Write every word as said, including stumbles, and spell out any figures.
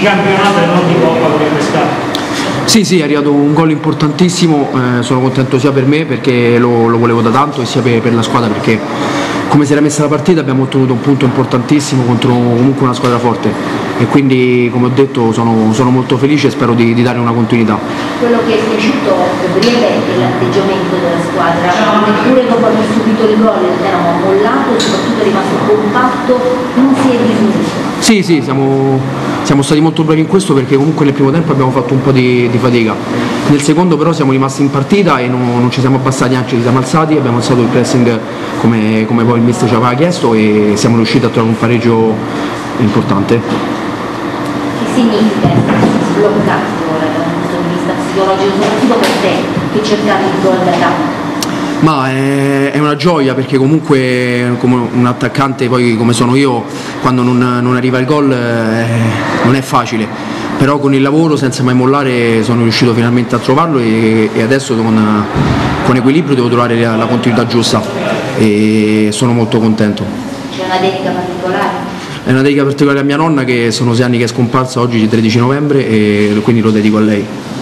campionato e non di Coppa con il Pescara. Sì, sì, è arrivato un gol importantissimo, eh, sono contento sia per me perché lo, lo volevo da tanto e sia per, per la squadra perché come si era messa la partita abbiamo ottenuto un punto importantissimo contro comunque una squadra forte e quindi come ho detto sono, sono molto felice e spero di, di dare una continuità. Quello che è piaciuto Gabriele è l'atteggiamento della squadra, neppure dopo aver subito il gol eravamo mollato e soprattutto è rimasto compatto, non si è dismesso. Sì, sì, siamo, siamo stati molto bravi in questo perché comunque nel primo tempo abbiamo fatto un po' di, di fatica, nel secondo però siamo rimasti in partita e non, non ci siamo abbassati, anzi ci siamo alzati, abbiamo alzato il pressing come, come poi il mister ci aveva chiesto e siamo riusciti a trovare un pareggio importante. Che significa essere sbloccato dal punto di vista psicologico, soprattutto per te che cercavi il gol da campo? Ma è, è una gioia perché comunque come un attaccante poi come sono io quando non, non arriva il gol eh, non è facile, però con il lavoro senza mai mollare sono riuscito finalmente a trovarlo e, e adesso con, con equilibrio devo trovare la, la continuità giusta e sono molto contento. C'è una dedica particolare? È una dedica particolare a mia nonna che sono sei anni che è scomparsa, oggi tredici novembre e quindi lo dedico a lei.